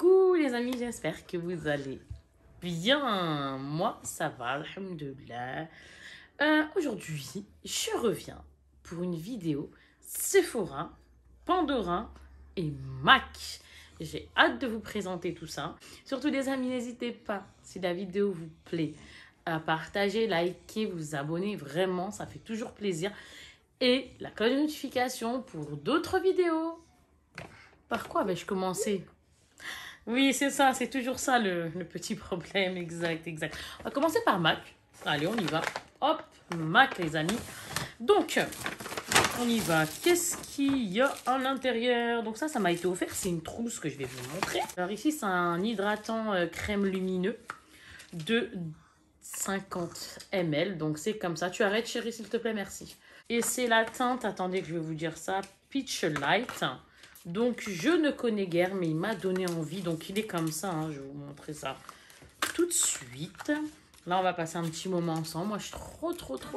Coucou les amis, j'espère que vous allez bien. Moi, ça va, alhamdoulilah. Aujourd'hui, je reviens pour une vidéo Sephora, Pandora et MAC. J'ai hâte de vous présenter tout ça. Surtout les amis, n'hésitez pas, si la vidéo vous plaît, à partager, liker, vous abonner. Vraiment, ça fait toujours plaisir. Et la cloche de notification pour d'autres vidéos. Par quoi vais-je commencer? Oui, c'est ça, c'est toujours ça le petit problème. Exact. On va commencer par MAC. Allez, on y va. Hop, MAC les amis. Donc, on y va. Qu'est-ce qu'il y a à l'intérieur? Donc ça m'a été offert. C'est une trousse que je vais vous montrer. Alors ici, c'est un hydratant crème lumineux de 50 ml. Donc c'est comme ça. Tu arrêtes chérie, s'il te plaît, merci. Et c'est la teinte, attendez que je vais vous dire ça, Peach Light. Donc je ne connais guère, mais il m'a donné envie. Donc il est comme ça, hein. Je vais vous montrer ça tout de suite. Là, on va passer un petit moment ensemble. Moi, je suis trop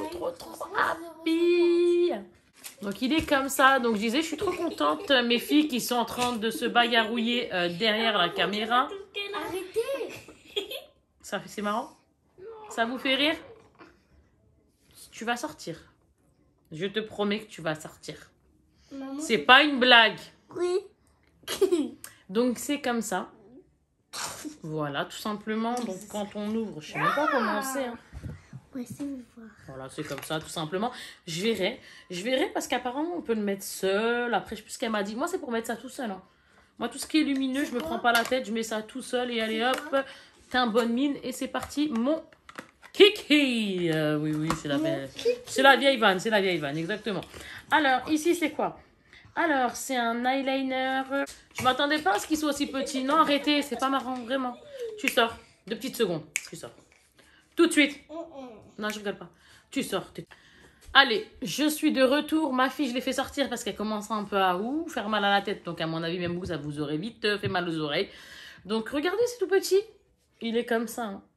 happy. Donc il est comme ça. Donc je disais, je suis trop contente. Mes filles qui sont en train de se bagarrouiller derrière la caméra. Arrêtez. C'est marrant? Ça vous fait rire? Tu vas sortir. Je te promets que tu vas sortir. C'est pas une blague. Oui. Donc c'est comme ça. Voilà, tout simplement. Donc quand on ouvre, je sais même pas comment c'est. Hein. Ouais, c'est voir. Voilà, c'est comme ça, tout simplement. Je verrai parce qu'apparemment on peut le mettre seul. Après, je sais plus ce qu'elle m'a dit. Moi, c'est pour mettre ça tout seul. Hein. Moi, tout ce qui est lumineux, je me prends pas la tête. Je mets ça tout seul et allez hop, t'as une bonne mine et c'est parti. Mon kiki. Oui, c'est la vieille vanne. C'est la vieille vanne, exactement. Alors, ici, c'est quoi? Alors, c'est un eyeliner. Je m'attendais pas à ce qu'il soit aussi petit. Non, arrêtez, c'est pas marrant, vraiment. Tu sors. 2 petites secondes. Tu sors. Tout de suite. Non, je rigole pas. Tu sors. Allez, je suis de retour. Ma fille, je l'ai fait sortir parce qu'elle commence un peu à faire mal à la tête. Donc, à mon avis, même vous, ça vous aurait vite fait mal aux oreilles. Donc, regardez, c'est tout petit. Il est comme ça. Hein.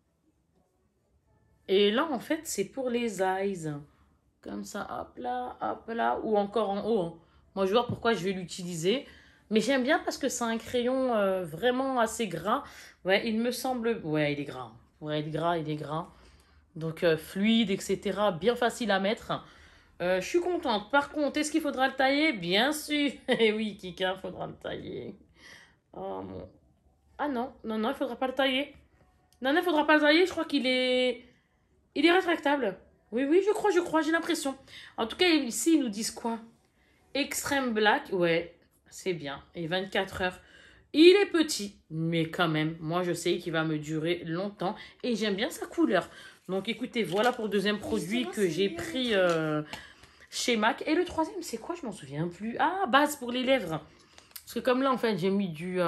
Et là, en fait, c'est pour les eyes. Comme ça, hop là. Ou encore en haut. Hein. Moi, je vais voir pourquoi je vais l'utiliser. Mais j'aime bien parce que c'est un crayon vraiment assez gras. Ouais, il me semble... Ouais, il est gras. Ouais, il est gras. Donc, fluide, etc. Bien facile à mettre. Je suis contente. Par contre, est-ce qu'il faudra le tailler? Bien sûr. Eh oui, Kika, il faudra le tailler. Oh, mon... Ah non, il ne faudra pas le tailler. Non, il ne faudra pas le tailler. Je crois qu'il est... Il est rétractable. Oui, je crois, j'ai l'impression. En tout cas, ici, ils nous disent quoi? Extrême black, ouais, c'est bien. Et 24 heures. Il est petit, mais quand même, moi, je sais qu'il va me durer longtemps. Et j'aime bien sa couleur. Donc, écoutez, voilà pour le deuxième produit que j'ai pris chez MAC. Et le troisième, c'est quoi? Je m'en souviens plus. Ah, base pour les lèvres. Parce que comme là, en fait, j'ai mis du...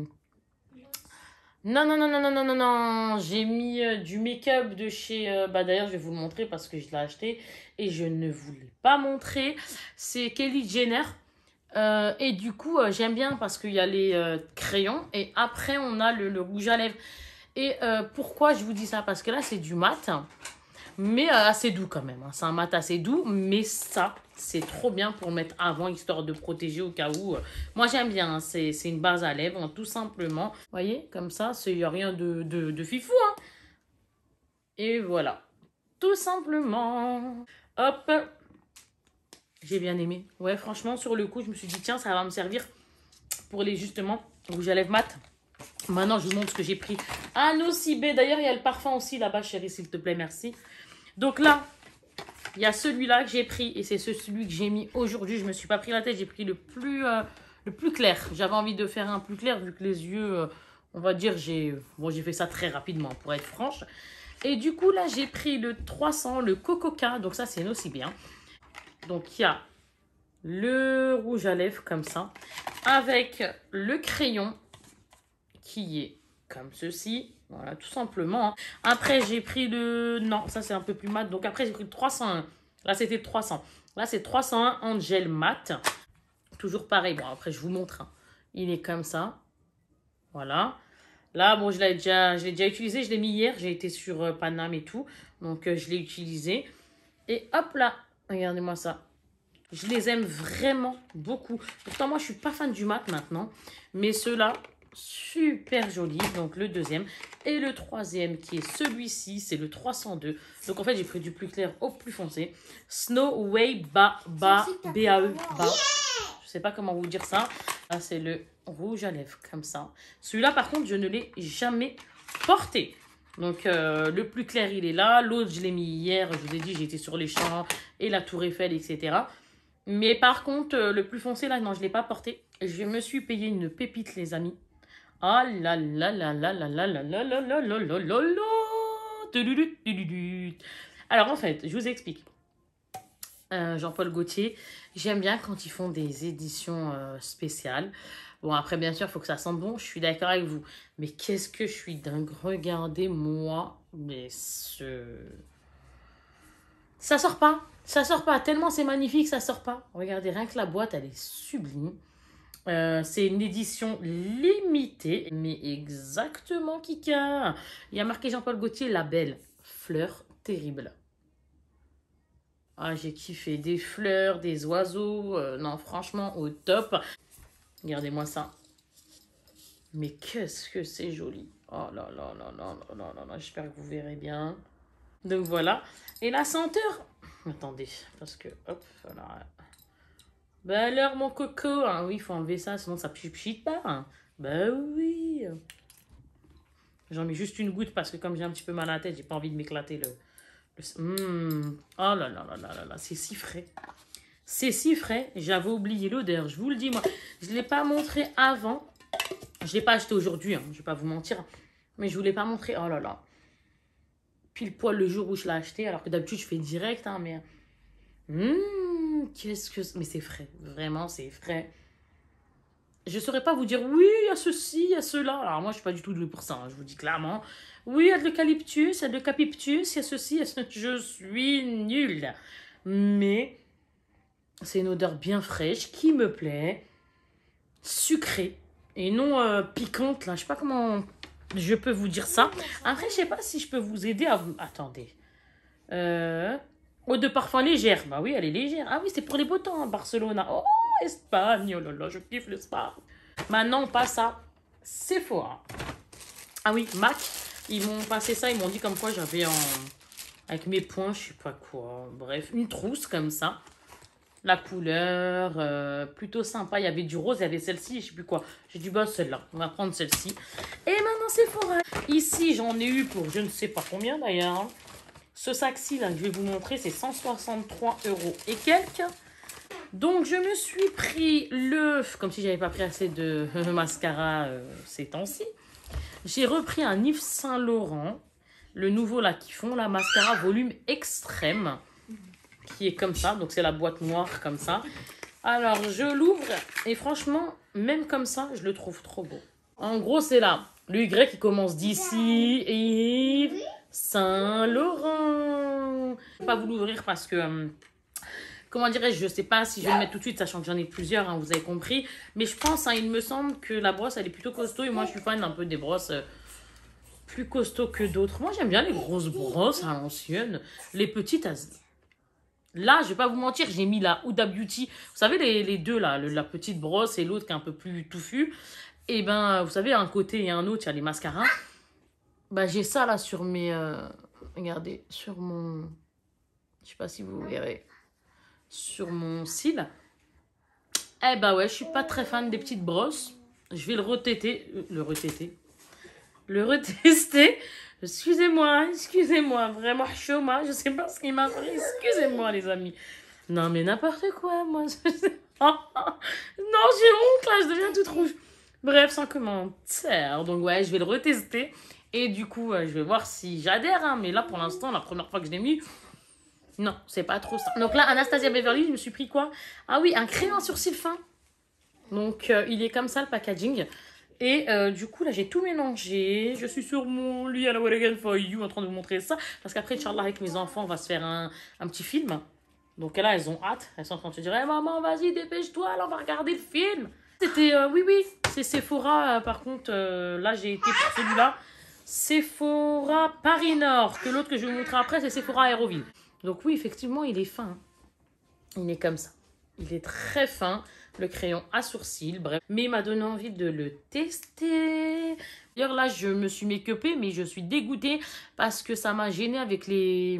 Non. J'ai mis du make-up de chez... d'ailleurs, je vais vous le montrer parce que je l'ai acheté et je ne vous l'ai pas montré. C'est Kylie Jenner. Et du coup, j'aime bien parce qu'il y a les crayons et après, on a le rouge à lèvres. Et pourquoi je vous dis ça? Parce que là, c'est du mat, mais assez doux quand même. Hein. C'est un mat assez doux, mais ça... C'est trop bien pour mettre avant, histoire de protéger au cas où. Moi, j'aime bien. Hein. C'est une base à lèvres, hein, tout simplement. Vous voyez, comme ça, il n'y a rien de fifou. Hein. Et voilà. Tout simplement. Hop. J'ai bien aimé. Ouais, franchement, sur le coup, je me suis dit, tiens, ça va me servir pour les, justement, rouge à lèvres mat. Maintenant, je vous montre ce que j'ai pris. Un Nocibé. D'ailleurs, il y a le parfum aussi là-bas, chérie, s'il te plaît, merci. Donc là... Il y a celui-là que j'ai pris et c'est celui que j'ai mis aujourd'hui. Je ne me suis pas pris la tête, j'ai pris le plus clair. J'avais envie de faire un plus clair vu que les yeux, on va dire, j'ai fait ça très rapidement pour être franche. Et du coup, là, j'ai pris le 300, le Cococa. Donc ça, c'est aussi bien. Donc il y a le rouge à lèvres comme ça. Avec le crayon qui est comme ceci. Voilà, tout simplement. Hein. Après, j'ai pris le... Non, ça, c'est un peu plus mat. Donc, après, j'ai pris le 301. Là, c'était le 300. Là, c'est 301 en gel mat. Toujours pareil. Bon, après, je vous montre. Hein. Il est comme ça. Voilà. Là, bon, je l'ai déjà utilisé. Je l'ai mis hier. J'ai été sur Paname et tout. Donc, je l'ai utilisé. Et hop là. Regardez-moi ça. Je les aime vraiment beaucoup. Pourtant, moi, je suis pas fan du mat maintenant. Mais ceux-là super joli. Donc le deuxième. Et le troisième qui est celui-ci, c'est le 302. Donc en fait, j'ai pris du plus clair au plus foncé. Snow Way B-A-E. Je sais pas comment vous dire ça. Là, c'est le rouge à lèvres, comme ça. Celui-là, par contre, je ne l'ai jamais porté. Donc, le plus clair, il est là. L'autre, je l'ai mis hier. Je vous ai dit, j'étais sur les champs et la Tour Eiffel, etc. Mais par contre, le plus foncé, là, non, je ne l'ai pas porté. Je me suis payé une pépite, les amis. Ah là là là là là là là là là là là là là là. Alors, en fait, je vous explique. Jean-Paul Gaultier, j'aime bien quand ils font des éditions spéciales. Bon, après, bien sûr, il faut que ça sente bon. Je suis d'accord avec vous. Mais qu'est-ce que je suis dingue. Regardez, moi. Mais ça sort pas. Ça sort pas. Tellement c'est magnifique, ça sort pas. Regardez, rien que la boîte, elle est sublime. C'est une édition limitée. Mais exactement, Kika. Il y a marqué Jean-Paul Gaultier, la belle fleur terrible. Ah, j'ai kiffé. Des fleurs, des oiseaux. Non, franchement, au top. Regardez-moi ça. Mais qu'est-ce que c'est joli. Oh là là là là là là là là. J'espère que vous verrez bien. Donc voilà. Et la senteur. Attendez. Parce que, hop, voilà. Bah alors, mon coco. Hein, oui, il faut enlever ça, sinon ça pchit pas. Hein. Bah oui. J'en mets juste une goutte parce que comme j'ai un petit peu mal à la tête, j'ai pas envie de m'éclater le... Oh là là là là là là. C'est si frais. C'est si frais, j'avais oublié l'odeur, je vous le dis moi. Je ne l'ai pas montré avant. Je ne l'ai pas acheté aujourd'hui, hein, je ne vais pas vous mentir. Mais je ne vous l'ai pas montré. Oh là là. Pile poil le jour où je l'ai acheté. Alors que d'habitude, je fais direct. Hein, mais qu'est-ce que... Mais c'est frais. Vraiment, c'est frais. Je ne saurais pas vous dire, oui, il y a ceci, il y a cela. Alors moi, je ne suis pas du tout douée pour ça. Hein, je vous dis clairement. Oui, il y a de l'eucalyptus, il y a de l'eucapiptus, il y a ceci, il y a ce... Je suis nulle. Mais... c'est une odeur bien fraîche qui me plaît, sucrée et non piquante. Là, je sais pas comment je peux vous dire ça. Après, je sais pas si je peux vous aider à vous... Attendez. Eau de parfum légère. Bah oui, elle est légère. Ah oui, c'est pour les beaux temps, hein, Barcelone. Oh, Espagne. Oh là là, je kiffe l'Espagne. Maintenant, on passe à Sephora. Ah oui, MAC. Ils m'ont passé ça. Ils m'ont dit comme quoi j'avais avec mes points, je sais pas quoi. Bref, une trousse comme ça. La couleur, plutôt sympa. Il y avait du rose, il y avait celle-ci, je sais plus quoi. J'ai dit, bah celle-là, on va prendre celle-ci. Et maintenant, Sephora. Ici, j'en ai eu pour je ne sais pas combien d'ailleurs. Hein. Ce sac-ci, là, je vais vous montrer, c'est 163 € et quelques. Donc, je me suis pris comme si j'avais pas pris assez de mascara ces temps-ci. J'ai repris un Yves Saint Laurent. Le nouveau, là, qui font la mascara volume extrême. Qui est comme ça, donc c'est la boîte noire comme ça. Alors je l'ouvre et franchement, même comme ça, je le trouve trop beau. En gros, c'est là, le Y qui commence d'ici et Yves Saint Laurent. Je vais pas vous l'ouvrir parce que, comment dirais-je, je sais pas si je vais le mettre tout de suite, sachant que j'en ai plusieurs, hein, vous avez compris. Mais je pense, hein, il me semble que la brosse, elle est plutôt costaud et moi, je suis fan un peu des brosses plus costauds que d'autres. Moi, j'aime bien les grosses brosses à l'ancienne, les petites. Là, je vais pas vous mentir, j'ai mis la Huda Beauty. Vous savez, les deux, là, la petite brosse et l'autre qui est un peu plus touffue. Et ben, vous savez, un côté et un autre, il y a les mascaras. Ben, j'ai ça, là, sur mes... regardez, sur mon... Je sais pas si vous verrez. Sur mon cil. Eh ben ouais, je suis pas très fan des petites brosses. Je vais le retester. Le retester. Excusez-moi, vraiment chômage, je sais pas ce qui m'a pris, excusez-moi les amis. Non mais n'importe quoi, moi. Non, j'ai honte là, je deviens toute rouge. Bref, sans commentaire. Donc ouais, je vais le retester. Et du coup, je vais voir si j'adhère. Hein. Mais là, pour l'instant, la première fois que je l'ai mis, non, c'est pas trop ça. Donc là, Anastasia Beverly, je me suis pris quoi? Ah oui, un crayon à sourcils fin. Donc, il est comme ça, le packaging. Et du coup, là, j'ai tout mélangé. Je suis sur mon lit à la Well Again for You en train de vous montrer ça. Parce qu'après, Inch'Allah, avec mes enfants, on va se faire un petit film. Donc là, elles ont hâte. Elles sont en train de se dire, hey, maman, vas-y, dépêche-toi, là, on va regarder le film. C'était, oui, c'est Sephora. Par contre, là, j'ai été pour celui-là. Sephora Paris Nord. Que l'autre que je vais vous montrer après, c'est Sephora Aéroville. Donc oui, effectivement, il est fin. Hein. Il est comme ça. Il est très fin. le crayon à sourcils, bref. Mais il m'a donné envie de le tester. D'ailleurs, là, je me suis make-upée, mais je suis dégoûtée parce que ça m'a gênée avec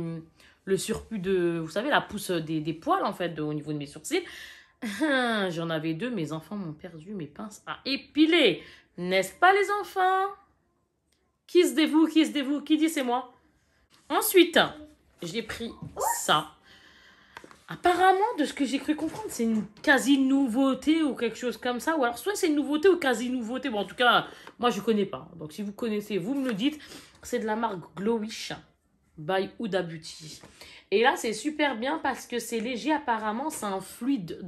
le surplus de, vous savez, la pousse des poils, en fait, au niveau de mes sourcils. J'en avais deux, mes enfants m'ont perdu mes pinces à épiler. N'est-ce pas, les enfants? Qui se dévoue, qui dit c'est moi? Ensuite, j'ai pris ça. Apparemment, de ce que j'ai cru comprendre, c'est une quasi-nouveauté ou quelque chose comme ça. Ou alors, soit c'est une nouveauté ou quasi-nouveauté. Bon, en tout cas, moi, je ne connais pas. Donc, si vous connaissez, vous me le dites. C'est de la marque Glowish by Huda Beauty. Et là, c'est super bien parce que c'est léger. Apparemment, c'est un fluide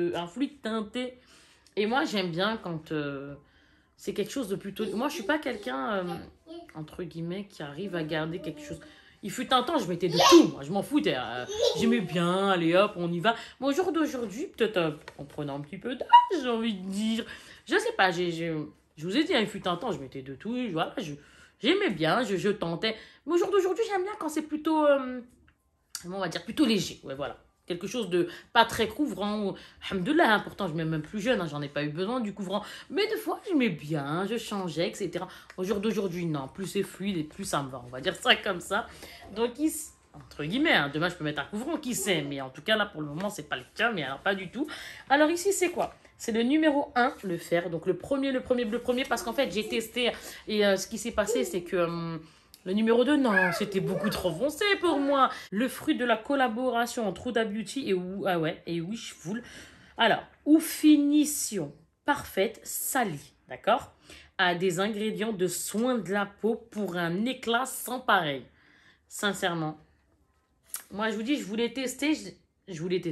teinté. Et moi, j'aime bien quand c'est quelque chose de plutôt... Moi, je ne suis pas quelqu'un, entre guillemets, qui arrive à garder quelque chose... Il fut un temps, je mettais de tout. Moi, je m'en foutais. J'aimais bien, allez hop, on y va. Mais au jour d'aujourd'hui, peut-être en prenant un petit peu d'âge, j'ai envie de dire. Je sais pas, je vous ai dit, il fut un temps, je mettais de tout. Voilà, j'aimais bien, je tentais. Mais au jour d'aujourd'hui, j'aime bien quand c'est plutôt, comment on va dire, plutôt léger. Ouais, voilà. Quelque chose de pas très couvrant. Alhamdoulilah, hein, pourtant je suis même plus jeune, hein, j'en ai pas eu besoin du couvrant. Mais des fois, j'aimais bien, je changeais, etc. Au jour d'aujourd'hui, non, plus c'est fluide et plus ça me va. On va dire ça comme ça. Donc, entre guillemets, hein, demain je peux mettre un couvrant, qui sait. Mais en tout cas, là, pour le moment, c'est pas le cas. Mais alors, pas du tout. Alors, ici, c'est quoi? C'est le numéro 1, le fer. Donc, le premier, parce qu'en fait, j'ai testé. Et ce qui s'est passé, c'est que... le numéro 2, non, c'était beaucoup trop foncé pour moi. Le fruit de la collaboration entre Huda Beauty et Wishful. Alors, ou finition parfaite, salie, d'accord? A des ingrédients de soins de la peau pour un éclat sans pareil. Sincèrement. Moi, je vous dis, je voulais tester. Je l'ai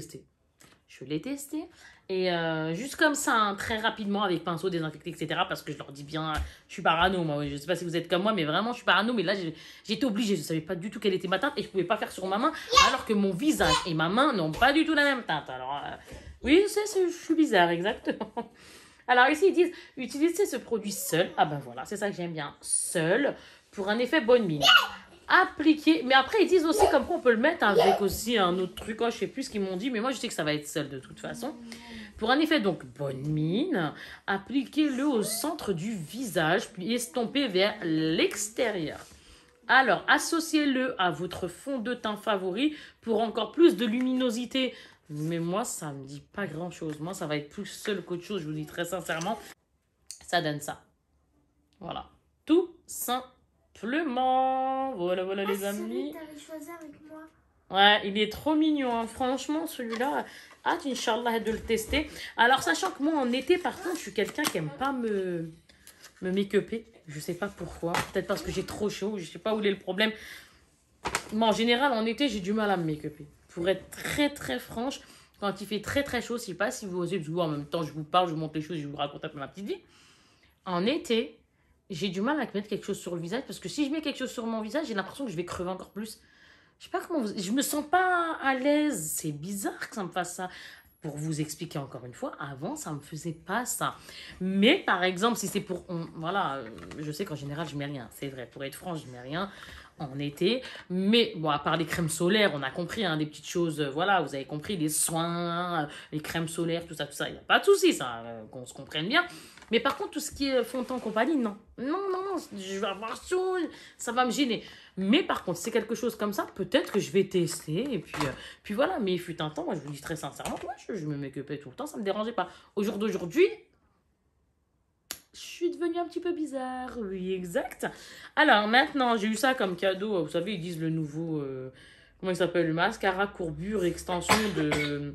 testé. Et juste comme ça, hein, très rapidement, avec pinceau désinfecté, etc. Parce que je leur dis bien, je suis parano, moi. Je ne sais pas si vous êtes comme moi, mais vraiment, je suis parano. Mais là, j'étais obligée. Je ne savais pas du tout quelle était ma teinte. Et je ne pouvais pas faire sur ma main. Alors que mon visage et ma main n'ont pas du tout la même teinte. Alors, oui, je suis bizarre, exactement. Alors ici, ils disent, utilisez ce produit seul. Ah ben voilà, c'est ça que j'aime bien. Seul, pour un effet bonne mine. Appliquer, mais après ils disent aussi comme quoi on peut le mettre avec aussi un autre truc, je sais plus ce qu'ils m'ont dit, mais moi je sais que ça va être seul de toute façon. Pour un effet donc bonne mine, appliquez-le au centre du visage, puis estompez vers l'extérieur. Alors, associez-le à votre fond de teint favori pour encore plus de luminosité. Mais moi, ça me dit pas grand-chose. Moi, ça va être plus seul qu'autre chose, je vous dis très sincèrement. Ça donne ça. Voilà. Tout simplement. Voilà les amis. T'avais choisi avec moi. Ouais, il est trop mignon, hein. Franchement, celui-là, hâte, Inch'Allah, de le tester. Alors, sachant que moi, en été, par contre, je suis quelqu'un qui aime pas me make-upper. Je sais pas pourquoi. Peut-être parce que j'ai trop chaud. Je sais pas où est le problème. Moi, en général, en été, j'ai du mal à me make-upper. Pour être très, très franche, quand il fait très, très chaud, je sais pas si vous osez, parce que en même temps, je vous parle, je vous montre les choses, je vous raconte un peu ma petite vie. En été, j'ai du mal à mettre quelque chose sur le visage, parce que si je mets quelque chose sur mon visage, j'ai l'impression que je vais crever encore plus. Je sais pas comment je me sens pas à l'aise. C'est bizarre que ça me fasse ça. Pour vous expliquer encore une fois, avant, ça me faisait pas ça. Mais par exemple, si c'est pour... voilà, je sais qu'en général, je mets rien. C'est vrai, pour être franche, je mets rien en été. Mais bon, à part les crèmes solaires, on a compris, hein, des petites choses, voilà, vous avez compris, les soins, les crèmes solaires, tout ça, il n'y a pas de souci, ça, qu'on se comprenne bien. Mais par contre, tout ce qui est fond de teint compagnie, non. Non, je vais avoir chaud, ça va me gêner. Mais par contre, c'est quelque chose comme ça, peut-être que je vais tester. Et puis voilà, mais il fut un temps, moi je vous dis très sincèrement, ouais, je me make-upais tout le temps, ça ne me dérangeait pas. Au jour d'aujourd'hui, je suis devenue un petit peu bizarre, oui, exact. Alors maintenant, j'ai eu ça comme cadeau, vous savez, ils disent le nouveau, comment il s'appelle, le mascara courbure extension de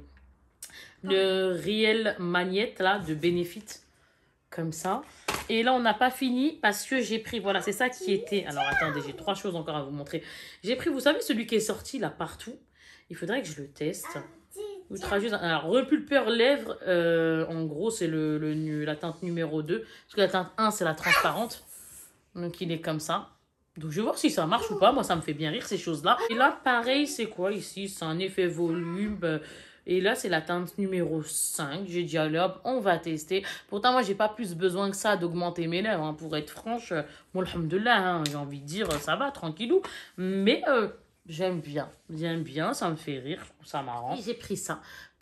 Riel Magnette, là, de Benefit. Comme ça. Et là, on n'a pas fini parce que j'ai pris, voilà, c'est ça qui était... Alors, attendez, j'ai 3 choses encore à vous montrer. J'ai pris, vous savez, celui qui est sorti là partout. Il faudrait que je le teste. Alors, repulpeur lèvres, en gros, c'est la teinte numéro 2. Parce que la teinte 1, c'est la transparente. Donc, il est comme ça. Donc, je vais voir si ça marche ou pas. Moi, ça me fait bien rire, ces choses-là. Et là, pareil, c'est quoi ici? C'est un effet volume... Et là, c'est la teinte numéro 5. J'ai dit, allez hop, on va tester. Pourtant, moi, j'ai pas plus besoin que ça d'augmenter mes lèvres. Hein. Pour être franche, bon, alhamdoulilah, hein, j'ai envie de dire, ça va, tranquillou. Mais j'aime bien, ça me fait rire, je trouve ça marrant. Et j'ai pris ça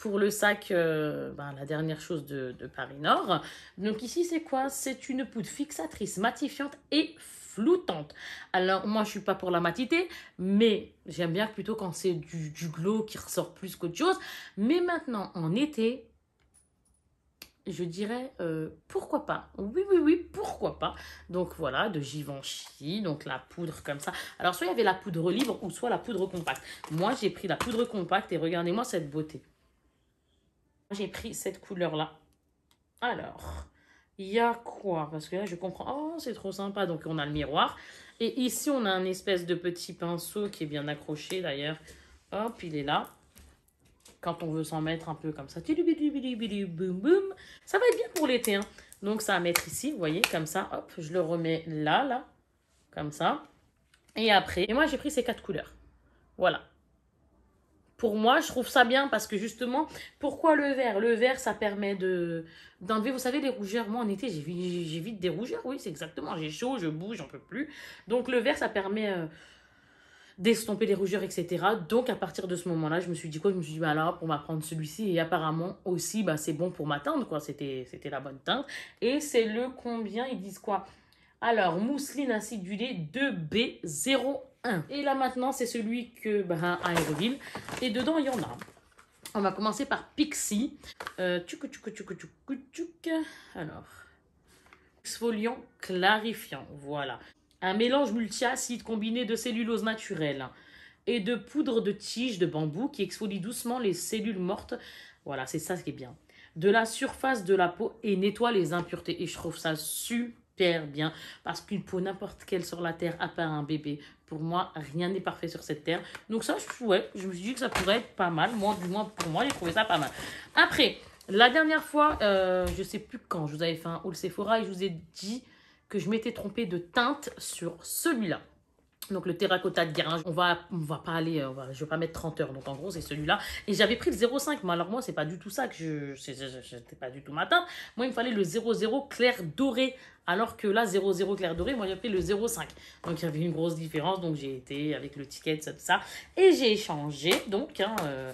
pour le sac, la dernière chose de Paris Nord. Donc ici, c'est quoi? C'est une poudre fixatrice, matifiante et floutante. Alors, moi, je suis pas pour la matité, mais j'aime bien plutôt quand c'est du glow qui ressort plus qu'autre chose. Mais maintenant, en été, je dirais pourquoi pas. Oui, oui, oui, pourquoi pas. Donc voilà, de Givenchy, donc la poudre comme ça. Alors, soit il y avait la poudre libre ou soit la poudre compacte. Moi, j'ai pris la poudre compacte et regardez-moi cette beauté. J'ai pris cette couleur-là. Alors, il y a quoi? Parce que là, je comprends. Oh, c'est trop sympa. Donc, on a le miroir. Et ici, on a un espèce de petit pinceau qui est bien accroché d'ailleurs. Hop, il est là. Quand on veut s'en mettre un peu comme ça. Boum, boum. Ça va être bien pour l'été. Hein. Donc, ça va mettre ici, vous voyez, comme ça. Hop, je le remets là. Comme ça. Et après, et moi, j'ai pris ces 4 couleurs. Voilà. Pour moi, je trouve ça bien parce que justement, pourquoi le vert? Le vert, ça permet d'enlever, vous savez, les rougeurs. Moi, en été, j'ai vite des rougeurs. Oui, c'est exactement. J'ai chaud, je bouge, j'en peux plus. Donc, le vert, ça permet d'estomper les rougeurs, etc. Donc, à partir de ce moment-là, je me suis dit quoi? Je me suis dit, bah là, pour m'apprendre celui-ci. Et apparemment, aussi, bah, c'est bon pour ma teinte, quoi. C'était la bonne teinte. Et c'est le combien? Ils disent quoi? Alors, mousseline acidulée 2B01. Et là, maintenant, c'est celui que, Aéroville. Et dedans, il y en a. On va commencer par Pixi. Alors, exfoliant clarifiant. Voilà. Un mélange multi-acide combiné de cellulose naturelle et de poudre de tige de bambou qui exfolie doucement les cellules mortes. Voilà, c'est ça ce qui est bien. De la surface de la peau et nettoie les impuretés. Et je trouve ça super bien parce qu'une peau n'importe quelle sur la terre à part un bébé, pour moi rien n'est parfait sur cette terre. Donc ça, ouais, je me suis dit que ça pourrait être pas mal. Moi, du moins pour moi, j'ai trouvé ça pas mal. Après, la dernière fois, je sais plus quand, je vous avais fait un haul Sephora et je vous ai dit que je m'étais trompée de teinte sur celui-là. Donc le terracotta de Guérin, on va pas aller, je vais pas mettre 30 heures. Donc en gros, c'est celui-là. Et j'avais pris le 0,5. Mais alors moi, c'est pas du tout ça que c'était pas du tout ma teinte. Moi, il me fallait le 0,0 clair doré. Alors que là, 0,0 clair doré, moi, j'ai pris le 0,5. Donc il y avait une grosse différence. Donc j'ai été avec le ticket, tout ça. Et j'ai échangé. Donc,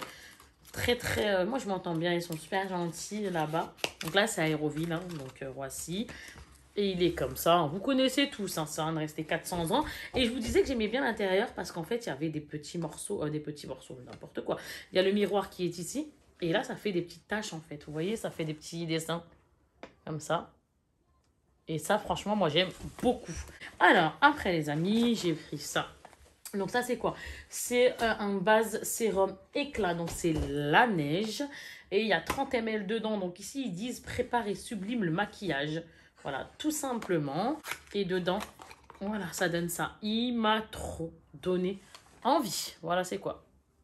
très, moi, je m'entends bien. Ils sont super gentils là-bas. Donc là, c'est Aéroville. Hein, donc voici. Et il est comme ça. Vous connaissez tous, hein, ça va me rester 400 ans. Et je vous disais que j'aimais bien l'intérieur parce qu'en fait, il y avait des petits morceaux, n'importe quoi. Il y a le miroir qui est ici. Et là, ça fait des petites taches, en fait. Vous voyez, ça fait des petits dessins comme ça. Et ça, franchement, moi, j'aime beaucoup. Alors, après, les amis, j'ai pris ça. Donc, ça, c'est quoi? C'est un base sérum éclat. Donc, c'est la neige. Et il y a 30 ml dedans. Donc, ici, ils disent prépare et sublime le maquillage. Voilà, tout simplement. Et dedans, voilà, ça donne ça. Il m'a trop donné envie. Voilà, c'est quoi?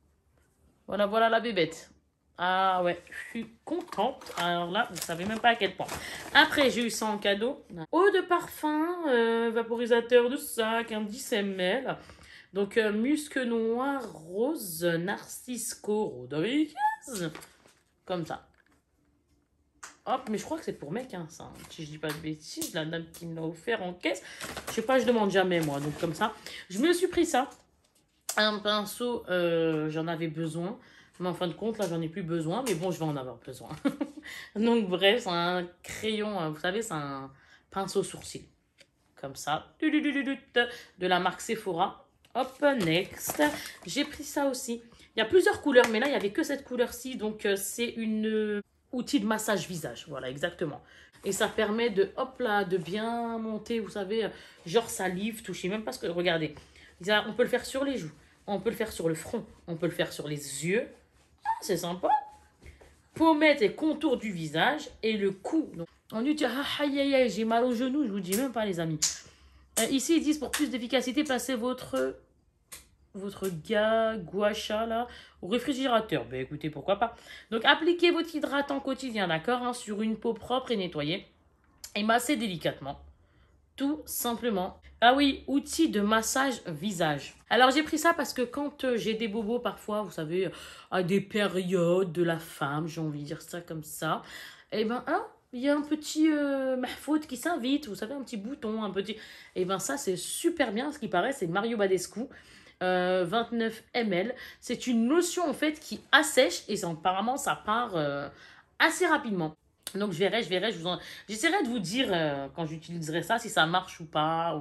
Voilà la bébête. Ah ouais, je suis contente. Alors là, vous savez même pas à quel point. Après, j'ai eu ça en cadeau. Eau de parfum, vaporisateur de sac, un 10 ml. Donc, musc noir, rose, narcisco, rodriguez. Comme ça. Hop, mais je crois que c'est pour mec, hein, ça. Si je dis pas de bêtises, la dame qui me l'a offert en caisse. Je sais pas, je demande jamais, moi. Donc, comme ça. Je me suis pris ça. Un pinceau, j'en avais besoin. Mais en fin de compte, là, j'en ai plus besoin. Mais bon, je vais en avoir besoin. Donc, bref, c'est un crayon. Vous savez, c'est un pinceau sourcil. Comme ça. De la marque Sephora. Hop, next. J'ai pris ça aussi. Il y a plusieurs couleurs, mais là, il n'y avait que cette couleur-ci. Donc, c'est une outil de massage visage. Voilà, exactement. Et ça permet de, hop là, de bien monter, vous savez, genre salive, toucher. Même parce que, regardez, on peut le faire sur les joues. On peut le faire sur le front. On peut le faire sur les yeux. Ah, c'est sympa. Pommettes et contour du visage. Et le cou. Donc, on lui dit, ah, aïe, aïe, aïe, j'ai mal au genou. Je vous dis même pas, les amis. Ici, ils disent, pour plus d'efficacité, passez votre gua sha là au réfrigérateur. Ben écoutez, pourquoi pas. Donc appliquez votre hydratant quotidien, d'accord, hein, sur une peau propre et nettoyée et massez délicatement. Tout simplement. Ah oui, outil de massage visage. Alors j'ai pris ça parce que quand j'ai des bobos parfois, vous savez, à des périodes de la femme, j'ai envie de dire ça comme ça, et ben hein, il y a un petit mahfoud qui s'invite, vous savez, un petit bouton, un petit... Et ben ça c'est super bien, ce qui paraît, c'est Mario Badescu. 29 ml. C'est une lotion en fait qui assèche et apparemment ça part assez rapidement. Donc je verrai, j'essaierai de vous dire quand j'utiliserai ça si ça marche ou pas.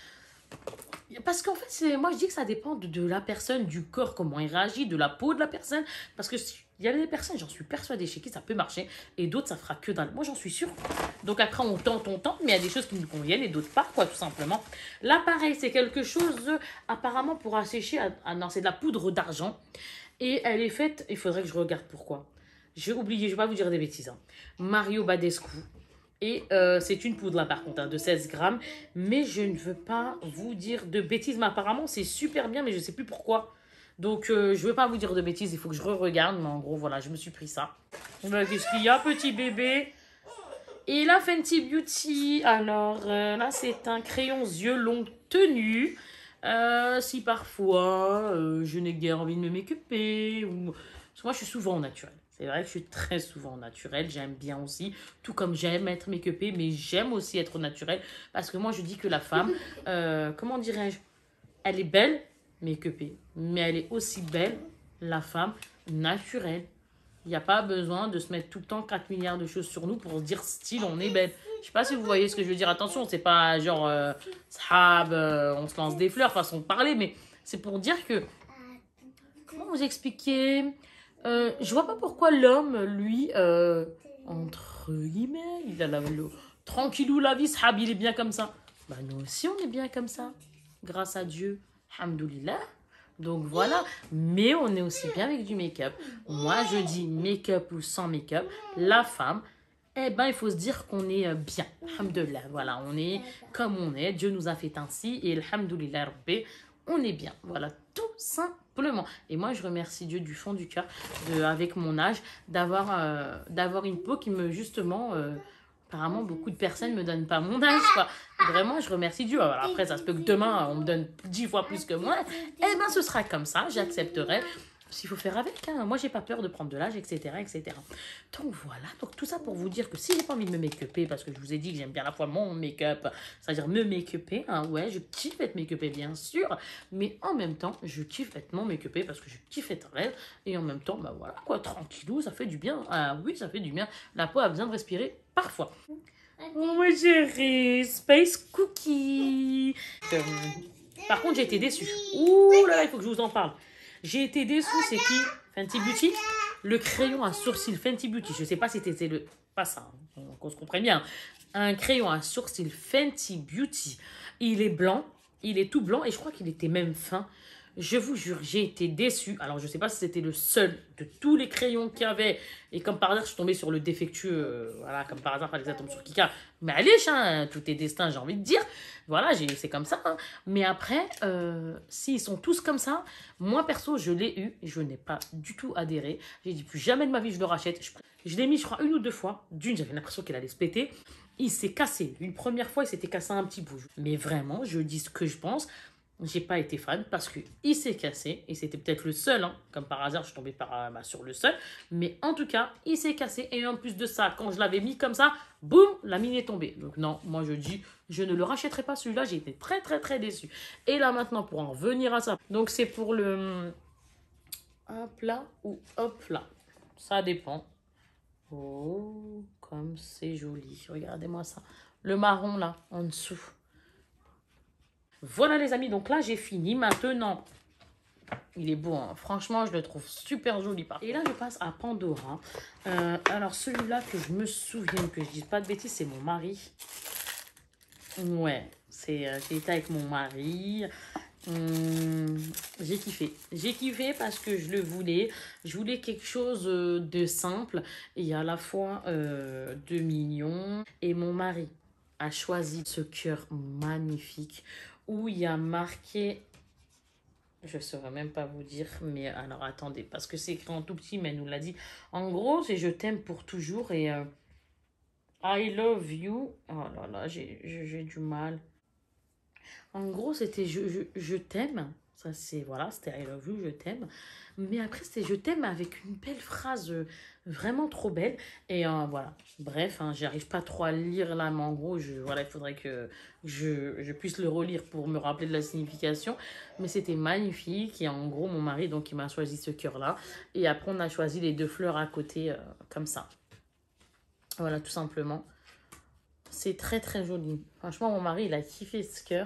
Parce qu'en fait, moi je dis que ça dépend de la personne, du corps, comment il réagit, de la peau de la personne. Parce que il y a des personnes, j'en suis persuadée, chez qui ça peut marcher et d'autres ça fera que dalle. Moi j'en suis sûre. Donc après on tente, mais il y a des choses qui nous conviennent et d'autres pas, quoi, tout simplement. Là pareil, c'est quelque chose apparemment pour assécher. Non, c'est de la poudre d'argent. Et elle est faite, il faudrait que je regarde pourquoi. J'ai oublié, je vais pas vous dire des bêtises. Hein. Mario Badescu. Et c'est une poudre là par contre, hein, de 16 grammes. Mais je ne veux pas vous dire de bêtises. Mais apparemment c'est super bien, mais je ne sais plus pourquoi. Donc je ne veux pas vous dire de bêtises, il faut que je re-regarde. Mais en gros voilà, je me suis pris ça. Qu'est-ce qu'il y a, petit bébé? Et la Fenty Beauty, alors là c'est un crayon yeux long tenu. Si parfois je n'ai guère envie de me make-upper. Parce que moi je suis souvent au naturel. C'est vrai que je suis très souvent naturelle, j'aime bien aussi, tout comme j'aime être make-upée, mais j'aime aussi être naturelle, parce que moi je dis que la femme, comment dirais-je, elle est belle make-upée, mais elle est aussi belle, la femme, naturelle. Il n'y a pas besoin de se mettre tout le temps 4 milliards de choses sur nous pour se dire style, on est belle. Je sais pas si vous voyez ce que je veux dire, attention, c'est pas genre, sahab, on se lance des fleurs, façon de parler, mais c'est pour dire que, comment vous expliquer... je vois pas pourquoi l'homme, lui, entre guillemets, il a tranquillou la vie, sahab, il est bien comme ça. Bah nous aussi on est bien comme ça, grâce à Dieu, alhamdoulilah. Donc voilà, mais on est aussi bien avec du make-up. Moi je dis make-up ou sans make-up, la femme, eh ben il faut se dire qu'on est bien, alhamdoulilah. Voilà, on est comme on est, Dieu nous a fait ainsi et alhamdoulilah rabbi, on est bien. Voilà, tout simplement. Et moi, je remercie Dieu du fond du cœur, avec mon âge, d'avoir une peau qui me, justement, apparemment, beaucoup de personnes ne me donnent pas mon âge, quoi. Vraiment, je remercie Dieu. Alors, après, ça se peut que demain, on me donne 10 fois plus que moi. Eh ben, ce sera comme ça, j'accepterai. S'il faut faire avec, hein. Moi, j'ai pas peur de prendre de l'âge, etc., etc. Donc, voilà. Donc, tout ça pour vous dire que si j'ai pas envie de me make-upper, parce que je vous ai dit que j'aime bien à la fois mon make-up, c'est-à-dire me make-upper, hein, ouais, je kiffe être make-upée, bien sûr, mais en même temps, je kiffe être mon make-upée parce que je kiffe être belle, et en même temps, bah voilà, quoi, tranquillou, ça fait du bien. Ah oui, ça fait du bien. La peau a besoin de respirer parfois. Oh, ma chérie, Space Cookie. Par contre, j'ai été déçue. Ouh là là, il faut que je vous en parle. J'ai été déçue, c'est qui? Fenty Beauty. Le crayon à sourcils Fenty Beauty. Je sais pas si c'était le... Pas ça, hein, qu'on se comprenne bien. Un crayon à sourcils Fenty Beauty. Il est blanc, il est tout blanc et je crois qu'il était même fin. Je vous jure, j'ai été déçue. Alors, je ne sais pas si c'était le seul de tous les crayons qu'il y avait. Et comme par hasard, je suis tombée sur le défectueux. Voilà, comme par hasard, fallait que ça tombe sur Kika. Mais allez, hein, tout est destin, j'ai envie de dire. Voilà, c'est comme ça. Hein. Mais après, s'ils sont tous comme ça, moi, perso, je l'ai eu. Et je n'ai pas du tout adhéré. J'ai dit, plus jamais de ma vie, je le rachète. Je l'ai mis, je crois, 1 ou 2 fois. D'une, j'avais l'impression qu'elle allait se péter. Il s'est cassé. Une première fois, il s'était cassé un petit bout. Mais vraiment, je dis ce que je pense. J'ai pas été fan parce qu'il s'est cassé et c'était peut-être le seul, hein. Comme par hasard je suis tombée sur le seul, mais en tout cas il s'est cassé et en plus de ça quand je l'avais mis comme ça, boum, la mine est tombée. Donc non, moi je dis je ne le rachèterai pas celui-là, j'ai été très très très déçue. Et là maintenant pour en revenir à ça, donc c'est pour le hop là ou hop là, ça dépend. Oh comme c'est joli, regardez-moi ça, le marron là en dessous. Voilà les amis, donc là j'ai fini. Maintenant, il est beau, hein. Franchement, je le trouve super joli. Et là, je passe à Pandora. Alors celui-là que je me souviens, que je dise pas de bêtises, c'est mon mari. Ouais, c'était avec mon mari. J'ai kiffé. J'ai kiffé parce que je le voulais. Je voulais quelque chose de simple et à la fois de mignon. Et mon mari a choisi ce cœur magnifique où il y a marqué, je ne saurais même pas vous dire, mais alors attendez, parce que c'est écrit en tout petit, mais elle nous l'a dit. En gros, c'est je t'aime pour toujours et I love you. Oh là là, j'ai du mal. En gros, c'était je t'aime Ça, c'est, voilà, c'était I love you, je t'aime. Mais après, c'était je t'aime avec une belle phrase vraiment trop belle. Et voilà, bref, hein, j'arrive pas trop à lire là, mais en gros, voilà, il faudrait que je puisse le relire pour me rappeler de la signification. Mais c'était magnifique. Et en gros, mon mari, donc, il m'a choisi ce cœur-là. Et après, on a choisi les 2 fleurs à côté, comme ça. Voilà, tout simplement. C'est très, très joli. Franchement, mon mari, il a kiffé ce cœur.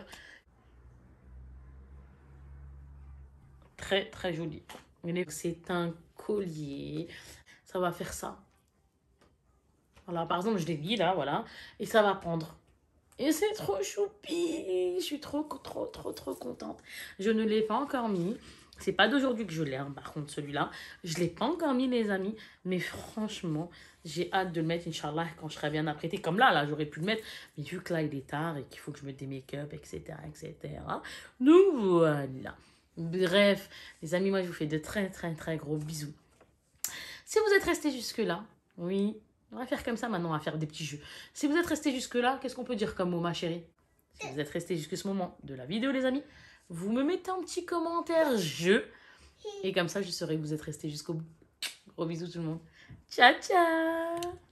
Très, très joli. C'est un collier. Ça va faire ça. Voilà, par exemple, je l'ai mis là, voilà. Et ça va prendre. Et c'est trop choupi. Je suis trop contente. Je ne l'ai pas encore mis. C'est pas d'aujourd'hui que je l'ai, hein, par contre, celui-là. Je l'ai pas encore mis, les amis. Mais franchement, j'ai hâte de le mettre, Inch'Allah, quand je serai bien apprêtée. Comme là, j'aurais pu le mettre. Mais vu que là, il est tard et qu'il faut que je mette des make-up, etc., etc. Donc, voilà. Bref, les amis, moi, je vous fais de très, très, très gros bisous. Si vous êtes restés jusque-là, oui, on va faire comme ça maintenant, on va faire des petits jeux. Si vous êtes restés jusque-là, qu'est-ce qu'on peut dire comme mot, ma chérie? Si vous êtes restés jusqu'à ce moment de la vidéo, les amis, vous me mettez un petit commentaire jeu. Et comme ça, je saurai que vous êtes restés jusqu'au bout. Gros bisous tout le monde. Ciao, ciao!